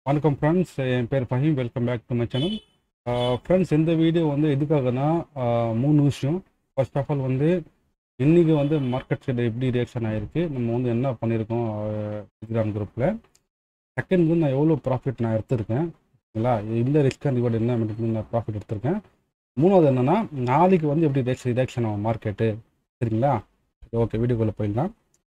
வணக்கம் ஃப்ரெண்ட்ஸ், என் பேர் Faheem. Welcome back to my channel. Friends, இந்த வீடியோ வந்து எதுக்காகனா 3 விஷயம். ஃபர்ஸ்ட் ஆஃப் ஆல் வந்து இன்றைக்கி வந்து மார்க்கெட் சைடு எப்படி ரியாக்ஷன் ஆகிருக்கு, நம்ம வந்து என்ன பண்ணியிருக்கோம் டெலிகிராம் குரூப்பில். செகண்ட் வந்து நான் எவ்வளோ ப்ராஃபிட் நான் எடுத்திருக்கேன், சரிங்களா? இந்த ரிஸ்க் அண்ட் ரிவார்டு என்ன நான் ப்ராஃபிட் எடுத்திருக்கேன். மூணாவது என்னென்னா, நாளைக்கு வந்து எப்படி ரியாக்ஷன் ஆகும் மார்க்கெட்டு, சரிங்களா? ஓகே, வீடியோக்குள்ளே போயிடலாம்.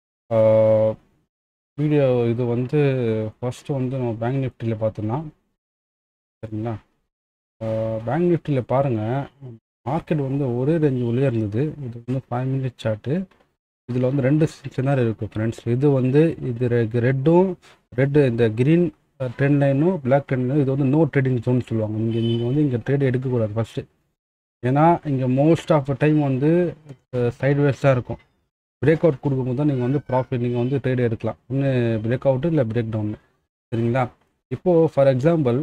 வீடியோ இது வந்து ஃபஸ்ட்டு வந்து நம்ம பேங்க் நிஃப்டியில் பார்த்தோம்னா, சரிங்களா? பேங்க் நிஃப்டியில் பாருங்கள், மார்க்கெட் வந்து ஒரே ரேஞ்சு உள்ளே இருந்தது. இது வந்து 5 மினிட் சார்ட்டு. இதில் வந்து 2 சினாரியோ இருக்குது ஃப்ரெண்ட்ஸ். இது வந்து ரெட்டு இந்த க்ரீன் ட்ரெண்ட் லைனும் பிளாக் ட்ரெண்ட் லைனும் இது வந்து நோ ட்ரேடிங் ஜோன் சொல்லுவாங்க. நீங்கள் வந்து இங்கே ட்ரேட் எடுக்கக்கூடாது ஃபஸ்ட்டு. ஏன்னா இங்கே மோஸ்ட் ஆஃப் த டைம் வந்து சைட்வேஸாக இருக்கும். பிரேக் அவுட் கொடுக்கும்போது தான் நீங்கள் வந்து ப்ராஃபிட் நீங்கள் வந்து ட்ரேட் எடுக்கலாம். ஒன்று பிரேக் அவுட்டு இல்லை பிரேக் டவுனு, சரிங்களா? இப்போது ஃபார் எக்ஸாம்பிள்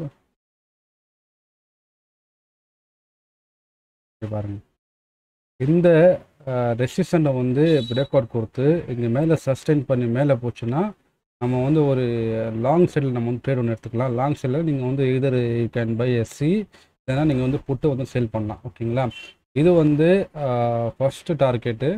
பாருங்கள், இந்த ரெசிஸ்டண்ட்டை வந்து பிரேக் அவுட் கொடுத்து இங்கே மேலே சஸ்டெயின் பண்ணி மேலே போச்சுன்னா நம்ம வந்து ஒரு லாங் சைடில் நம்ம வந்து ட்ரேட் ஒன்று எடுத்துக்கலாம். லாங் சைடில் நீங்கள் வந்து இதர் யூ கேன் பை எஸ்சி, இல்லைனா நீங்கள் வந்து புட்டு வந்து சேல் பண்ணலாம், ஓகேங்களா? இது வந்து ஃபஸ்ட்டு டார்கெட்டு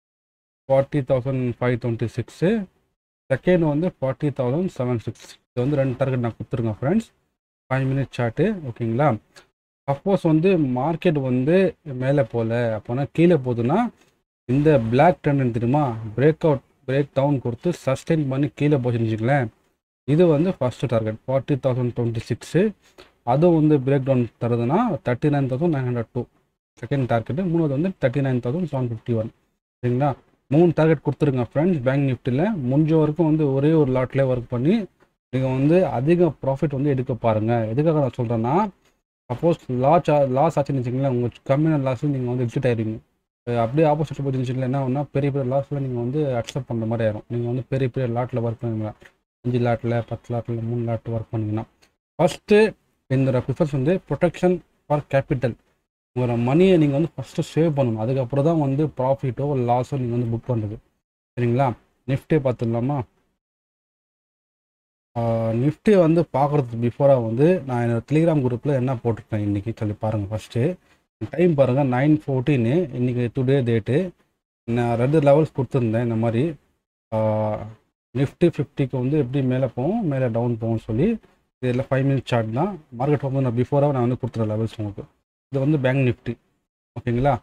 40,526, செகண்ட் வந்து 40,706. இது வந்து 2 டார்கெட் நான் கொடுத்துருக்கேன் ஃப்ரெண்ட்ஸ். 5 மினிட் சார்ட்டு, ஓகேங்களா? சப்போஸ் வந்து மார்க்கெட் வந்து மேலே போகல, அப்போனா கீழே போகுதுன்னா இந்த பிளாக் ட்ரெண்ட் தெரியுமா, பிரேக் டவுன் கொடுத்து சஸ்டெயின் பண்ணி கீழே போச்சுன்னு வச்சுக்கலேன், இது வந்து ஃபஸ்ட்டு டார்கெட் 40,026. அதுவும் வந்து பிரேக் டவுன் தருதுன்னா 39,902 செகண்ட் டார்கெட்டு. மூணாவது வந்து 39,751, சரிங்களா? 3 டார்கெட் கொடுத்துருங்க ஃப்ரெண்ட்ஸ். பேங்க் நிஃப்டியில் முடிஞ்ச வரைக்கும் வந்து ஒரே ஒரு லாட்லேயே ஒர்க் பண்ணி நீங்கள் வந்து அதிக ப்ராஃபிட் வந்து எடுக்க பாருங்கள். எதுக்காக நான் சொல்கிறேன்னா, சப்போஸ் லாஸ் ஆச்சுன்னு வச்சுக்கங்களேன், உங்கள் கம்மியான லாஸில் நீங்கள் வந்து எக்ஸிட் ஆகிடுவீங்க. அப்படியே ஆப்போசிட் போச்சுன்னு வச்சுக்கல என்ன ஒன்றா பெரிய பெரிய லாஸில் நீங்கள் வந்து அக்செப்ட் பண்ணுற மாதிரி ஆயிரும். நீங்கள் வந்து பெரிய பெரிய லாட்டில் ஒர்க் பண்ணுவீங்களா, 5 லாட்டில் 10 லாட்டில் 3 லாட் ஒர்க் பண்ணிங்கன்னா ஃபஸ்ட்டு என்னோட ப்ரிஃபர்ஸ் வந்து ப்ரொடெக்ஷன் ஃபார் கேபிட்டல். உங்களோட மணியை நீங்கள் வந்து ஃபஸ்ட்டு சேவ் பண்ணணும். அதுக்கப்புறம் தான் வந்து ப்ராஃபிட்டோ லாஸோ நீங்கள் வந்து புக் பண்ணுறது, சரிங்களா? நிஃப்டி பார்த்துடலாமா? நிஃப்டி வந்து பார்க்குறதுக்கு பிஃபோராக வந்து நான் என்னோடய டெலிகிராம் குரூப்பில் என்ன போட்டிருக்கேன் இன்றைக்கி சொல்லி பாருங்கள். ஃபஸ்ட்டு டைம் பாருங்கள், 9:14 இன்றைக்கி டுடே டேட்டு. நான் 2 லெவல்ஸ் கொடுத்துருந்தேன். இந்த மாதிரி நிஃப்டி 50க்கு வந்து எப்படி மேலே போகும் மேலே டவுன் போகும்னு சொல்லி. இதில் 5 மினிட் சார்ட் தான். மார்க்கெட் வந்து நான் பிஃபோராக நான் வந்து கொடுத்துருவேன் லெவல்ஸ் உங்களுக்கு. இது வந்து பேங்க் நிஃப்டி, ஓகேங்களா?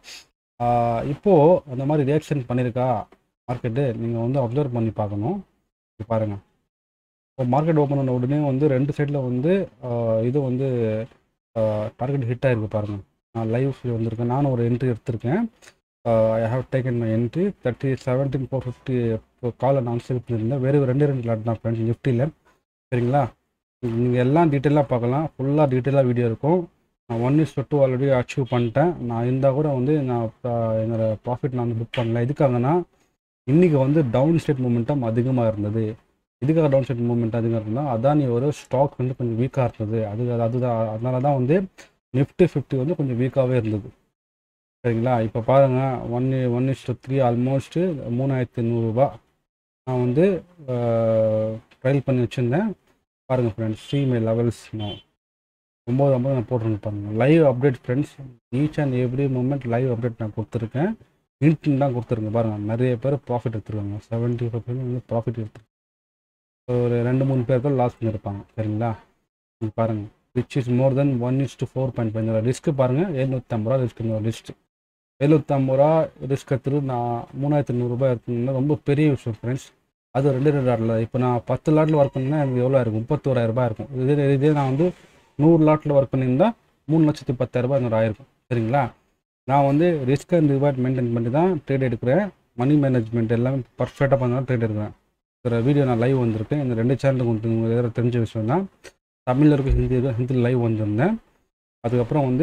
இப்போது அந்த மாதிரி ரியாக்ஷன் பண்ணியிருக்கா மார்க்கெட்டு, நீங்கள் வந்து அப்சர்வ் பண்ணி பார்க்கணும். பாருங்கள், இப்போ மார்க்கெட் ஓப்பன் பண்ண உடனே வந்து 2 சைடில் வந்து இது வந்து டார்கெட் ஹிட் ஆகிருக்கு பாருங்கள். நான் லைவ் வந்திருக்கேன். நானும் ஒரு என்ட்ரி எடுத்திருக்கேன். I have taken my entry 17,450 காலை நான் சேல் பண்ணியிருந்தேன். வெறும் 2 லாட் தான் ஃப்ரெண்ட்ஸ் நிஃப்டியில், சரிங்களா? நீங்கள் எல்லாம் டீட்டெயிலாக பார்க்கலாம். ஃபுல்லாக டீட்டெயிலாக வீடியோ இருக்கும். நான் 1:2 ஆல்ரெடி அச்சீவ் பண்ணிட்டேன். நான் இருந்தால் கூட வந்து நான் என்னோடய ப்ராஃபிட் நான் வந்து புக் பண்ணல. எதுக்காகனா இன்றைக்கி வந்து டவுன் ஸ்டேட் மூமெண்டம் அதிகமாக இருந்தது. இதுக்காக டவுன் ஸ்டேட் மூவ்மெண்ட் அதிகமாக இருந்தால் அதான் ஒரு ஸ்டாக் வந்து கொஞ்சம் வீக்காக இருந்தது. அதுதான் அதனால தான் வந்து நிஃப்டி 50 வந்து கொஞ்சம் வீக்காகவே இருந்தது, சரிங்களா? இப்போ பாருங்கள், 1:3 ஆல்மோஸ்ட்டு 3,800 ரூபா நான் வந்து ட்ரையல் பண்ணி வச்சுருந்தேன். பாருங்கள் ஃப்ரெண்ட்ஸ், மை லெவல்ஸ் நான் 9:50 நான் போட்டிருக்கேன் பாருங்கள். Live update friends, each and every moment live update நான் கொடுத்துருக்கேன். இன்ட்ரின் தான் கொடுத்துருக்கேன். பாருங்கள், நிறைய பேர் ப்ராஃபிட் எடுத்துருக்காங்க. 75% வந்து ப்ராஃபிட் எடுத்துருக்காங்க. ஒரு 2-3 பேர் தான் லாஸ் பண்ணியிருப்பாங்க, சரிங்களா? நீங்கள் பாருங்கள், which is more than 1:4.5. Risk பாருங்கள், 750 ரூபா ரிஸ்க். லிஸ்ட்டு 750 ரூபா ரிஸ்க் எடுத்துட்டு நான் 3,800 ரூபாய் இருக்குங்கன்னா ரொம்ப பெரிய விஷயம் ஃப்ரெண்ட்ஸ். அது 2 லாட்டில். இப்போ நான் 10 லாட்டில் ஒர்க் பண்ணிங்கன்னா எனக்கு எவ்வளோ இருக்கும்? 31,000 ரூபாய் இருக்கும். இதே நான் வந்து 100 லாட்டில் ஒர்க் பண்ணியிருந்தால் 3,10,000 ரூபாய் என்னோட ஆயிருக்கும், சரிங்களா? நான் வந்து ரிஸ்க் அண்ட் ரிவார்ட் மெயின்டைன் பண்ணி தான் ட்ரேட் எடுக்கிறேன். மணி மேனேஜ்மெண்ட் எல்லாமே பர்ஃபெக்டாக பண்ணி தான் ட்ரேட் எடுக்கிறேன். வீடியோ நான் லைவ் வந்திருக்கேன். இந்த 2 சேனலுக்கு உங்களுக்கு எதாவது தெரிஞ்ச விஷயம் தான். தமிழில் இருக்கும், ஹிந்தியில் லைவ் வந்திருந்தேன். அதுக்கப்புறம் வந்து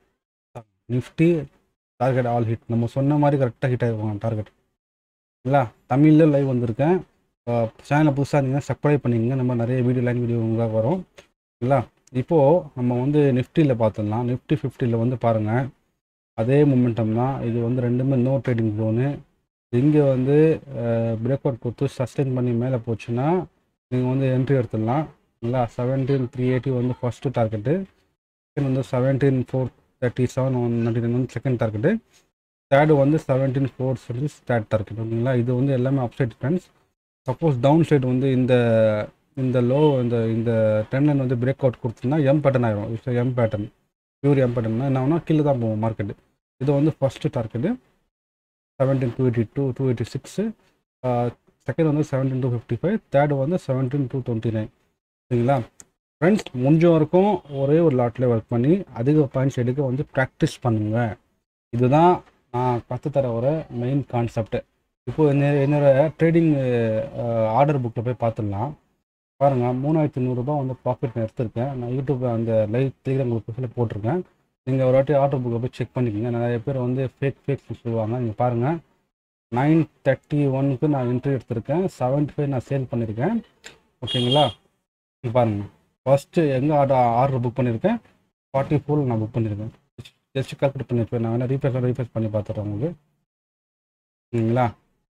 நிஃப்டி டார்கெட் ஆல் ஹிட், நம்ம சொன்ன மாதிரி கரெக்டாக ஹிட் ஆகிருவாங்க டார்கெட், இல்லை? தமிழில் லைவ் வந்திருக்கேன். சேனலை புதுசாக இருந்தீங்கன்னா சப்ஸ்கிரைப் பண்ணிங்க. நம்ம நிறைய வீடியோ உங்களுக்கு வரும், இல்லை? இப்போது நம்ம வந்து நிஃப்டியில் பார்த்துடலாம். நிஃப்டி 50ல் வந்து பாருங்கள், அதே மொமெண்டம் தான். இது வந்து ரெண்டுமே நோ ட்ரேடிங் ஜோனு. இங்கே வந்து பிரேக் அவுட் கொடுத்து சஸ்டெயின் பண்ணி மேலே போச்சுன்னா நீங்கள் வந்து என்ட்ரி எடுத்துடலாம். இல்லைங்களா 17,380 வந்து ஃபஸ்ட்டு டார்கெட்டு, செகண்ட் வந்து 17,437 199 வந்து செகண்ட் டார்கெட்டு, தேர்டு வந்து 17,476 தேர்ட் டார்கெட். ஓகேங்களா, இது வந்து எல்லாமே upside friends. Suppose downside வந்து இந்த இந்த லோ இந்த ட்ரெண்ட் லைன் வந்து பிரேக் அவுட் கொடுத்துருந்தா எம் பேட்டர்ன் ஆயிரும். இப்போ எம் பேட்டர்ன் பியூர் எம் பேட்டர்னா என்ன ஆகுனா கீழே தான் போகும் மார்க்கெட்டு. இது வந்து ஃபஸ்ட்டு டார்கெட்டு 17,282 286, செகண்ட் வந்து 17,255, தேர்டு வந்து 17,229. சரிங்களா ஃப்ரெண்ட்ஸ், முடிஞ்ச வரைக்கும் ஒரே ஒரு லாட்டில் ஒர்க் பண்ணி அதிக பாயிண்ட்ஸ் எடுக்க வந்து ப்ராக்டிஸ் பண்ணுங்க. இதுதான் நான் கற்றுத்தர ஒரு மெயின் கான்செப்ட். இப்போது என்னோட ட்ரேடிங் ஆர்டர் புக்கில் போய் பார்த்துடலாம். பாருங்கள், 3,100 வந்து ப்ராஃபிட் நான் எடுத்திருக்கேன். நான் யூடியூப் அந்த லைவ் டெலிகிராம் குரூப்பில் போட்டிருக்கேன். நீங்கள் ஒரு வாட்டி ஆர்டர் புக்கை போய் செக் பண்ணிக்கோங்க. நிறைய பேர் வந்து ஃபேக் சொல்லுவாங்க. நீங்கள் பாருங்கள், 931க்கு நான் என்ட்ரி எடுத்திருக்கேன், 75 நான் சேல் பண்ணியிருக்கேன். ஓகேங்களா, பாருங்கள் ஃபஸ்ட்டு எங்கே ஆர்டர் புக் பண்ணியிருக்கேன், 44 நான் புக் பண்ணியிருக்கேன். ஜஸ்ட் கால்குலேட் பண்ணியிருப்பேன். நான் வேணால் ரீஃப்ரெஷ் பண்ணி பார்த்துட்றேன் உங்களுக்கு. சரிங்களா,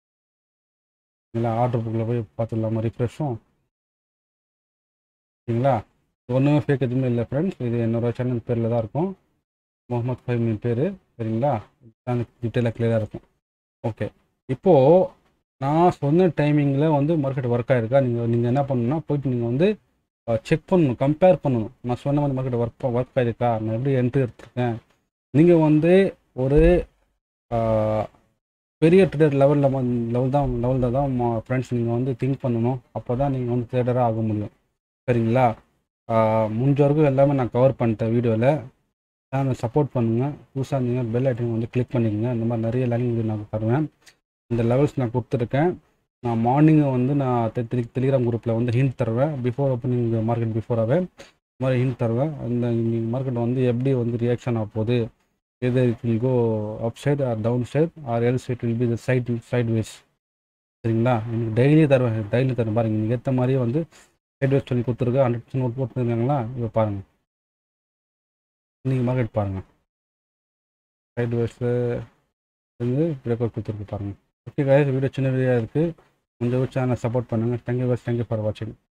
ஆர்டர் புக்கில் போய் பார்த்துடலாமா ரீஃப்ரெஷ்ஷும். சரிங்களா, ஒன்றுமே ஃபேக் எதுவுமே இல்லை ஃப்ரெண்ட்ஸ். இது என்னோடய சேனல் பேரில் தான் இருக்கும், முகமது ஃபைமின் பேர். சரிங்களா, டீட்டெயிலாக கிளியராக இருக்கும். ஓகே, இப்போது நான் சொன்ன டைமிங்கில் வந்து மார்க்கெட் ஒர்க் ஆகிருக்கா, நீங்கள் என்ன பண்ணணும்னா போய்ட்டு நீங்கள் வந்து செக் பண்ணணும், கம்பேர் பண்ணணும். நான் சொன்ன மாதிரி மார்க்கெட் ஒர்க் ஆகிருக்கா, நான் எப்படி என்ட்ரி எடுத்துருக்கேன். நீங்கள் வந்து ஒரு பெரிய ட்ரேடர் லெவலில் தான் ஃப்ரெண்ட்ஸ் நீங்கள் வந்து திங்க் பண்ணணும். அப்போ தான் நீங்கள் வந்து ட்ரேடராக ஆக முடியும். சரிங்களா, முடிஞ்ச வரைக்கும் எல்லாமே நான் கவர் பண்ணிட்டேன் வீடியோவில். சேனலை சப்போர்ட் பண்ணுங்கள். புதுசாக இருந்தீங்கன்னா பெல் ஐட்டன் வந்து கிளிக் பண்ணிக்கோங்க. இந்த மாதிரி நிறைய லேர்னிங் வீடியோ நான் தருவேன். இந்த லெவல்ஸ் நான் கொடுத்துருக்கேன். நான் மார்னிங்கை வந்து நான் டெலிகிராம் குரூப்பில் வந்து ஹிண்ட் தருவேன். பிஃபோர் ஓப்பனிங் மார்க்கெட் பிஃபோராகவே இந்த மாதிரி ஹிண்ட் தருவேன். அந்த மார்க்கெட் வந்து எப்படி வந்து ரியாக்ஷன் ஆக போகுது, எது it will go upside or downside or else it will be the sideways. சரிங்களா, எனக்கு டெய்லி தருவேன் பாருங்கள். நீங்கள் ஏற்ற மாதிரியே வந்து சைட் வேஸ் சொல்லி கொடுத்துருக்கேன். 100% நோட் போட்டுருக்காங்களா, இப்போ பாருங்கள். இன்றைக்கி மார்க்கெட் பாருங்கள், சைட் வேஸில் இருந்து பிரேக் அவுட் கொடுத்துருக்கு பாருங்கள். ஓகே கைஸ், வீடியோ சின்ன வீடியோ இருக்குது. கொஞ்சம் சேனலை சப்போர்ட் பண்ணுங்கள். தேங்க்யூ ஃபார் வாட்சிங்.